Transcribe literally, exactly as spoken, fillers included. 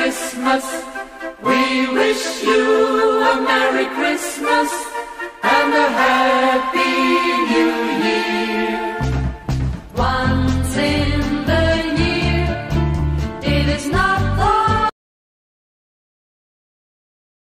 Christmas. We wish you a Merry Christmas and a Happy